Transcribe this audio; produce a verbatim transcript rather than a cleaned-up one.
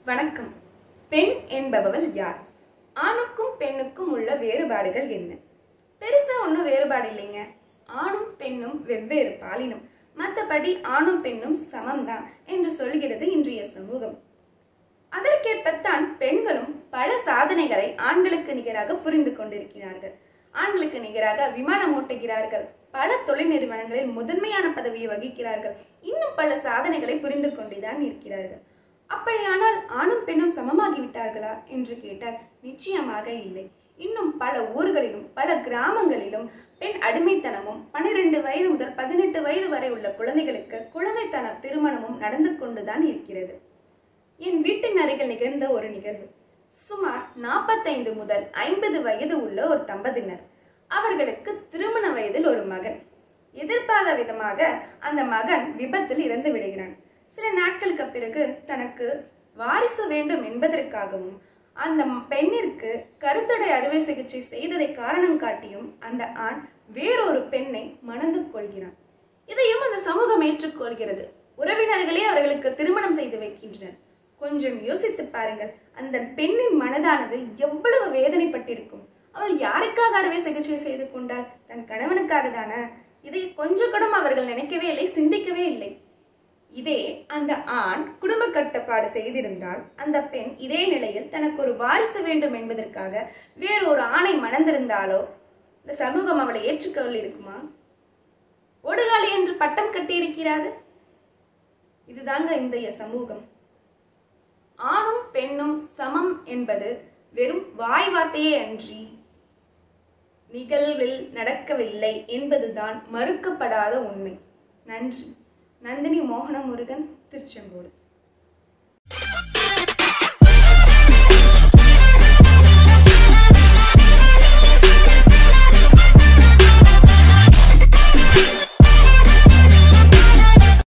வணக்கம். பெண் என்பவள் யார்? ஆணுக்கும் பெண்ணுக்கும் உள்ள வேறுபாடுகள் என்ன? பெருசா ஒன்றும் வேறுபாடு இல்லைங்க. ஆணும் பெண்ணும் வெவ்வேறு பாலினம், மற்றபடி ஆணும் பெண்ணும் சமம்தான் என்று சொல்கிறது இன்றைய சமூகம். அதற்கேற்பத்தான் பெண்களும் பல சாதனைகளை ஆண்களுக்கு நிகராக புரிந்து கொண்டிருக்கிறார்கள். ஆண்களுக்கு நிகராக விமானம் ஓட்டுகிறார்கள், பல தொழில் நிறுவனங்களில் முதன்மையான பதவியை வகிக்கிறார்கள், இன்னும் பல சாதனைகளை புரிந்து கொண்டுதான் இருக்கிறார்கள். அப்படியானால் ஆணும் பெண்ணும் சமமாகிவிட்டார்களா என்று கேட்டால் நிச்சயமாக இல்லை. இன்னும் பல ஊர்களிலும் பல கிராமங்களிலும் பெண் அடிமைத்தனமும் பனிரெண்டு வயது முதல் பதினெட்டு வயது வரை உள்ள குழந்தைகளுக்கு குழந்தைத்தன திருமணமும் நடந்து கொண்டுதான் இருக்கிறது. என் வீட்டின் அருகில் நிகழ்ந்த ஒரு நிகழ்வு. சுமார் நாற்பத்தைந்து முதல் ஐம்பது வயது உள்ள ஒரு தம்பதியினர். அவர்களுக்கு திருமண வயதில் ஒரு மகன். எதிர்பாராத விதமாக அந்த மகன் விபத்தில் இறந்து விடுகிறான். சில நாட்களுக்கு பிறகு தனக்கு வாரிசு வேண்டும் என்பதற்காகவும் அந்த பெண்ணிற்கு கருத்தடை அறுவை சிகிச்சை செய்ததை காரணம் காட்டியும் அந்த ஆண் வேறொரு பெண்ணை மணந்து கொள்கிறான். இதையும் அந்த சமூகம் ஏற்றுக்கொள்கிறது. உறவினர்களே அவர்களுக்கு திருமணம் செய்து வைக்கின்றனர். கொஞ்சம் யோசித்து பாருங்கள், அந்த பெண்ணின் மனதானது எவ்வளவு வேதனைப்பட்டிருக்கும். அவள் யாருக்காக அறுவை சிகிச்சை செய்து கொண்டாள்? தன் கணவனுக்காக தானே? இதை கொஞ்சம் கூட அவர்கள் நினைக்கவே இல்லை, சிந்திக்கவே இல்லை. இதே அந்த ஆண் குடும்ப கட்டுப்பாடு செய்திருந்தால் அந்த பெண் இதே நிலையில் தனக்கு ஒரு வாரிசு வேண்டும் என்பதற்காக வேறு ஒரு ஆணை மணந்திருந்தாலோ இந்த சமூகம் அவளை ஏற்றுக்கொள்ள இருக்குமா? ஓடுகாலி என்று பட்டம் கட்டியிருக்கிறாது. இதுதாங்க இன்றைய சமூகம். ஆணும் பெண்ணும் சமம் என்பது வெறும் வாய் வார்த்தையே அன்றி நிகழ்வில் நடக்கவில்லை என்பதுதான் மறுக்கப்படாத உண்மை. நன்றி. நந்தினி மோகன முருகன், திருச்செங்கோடு.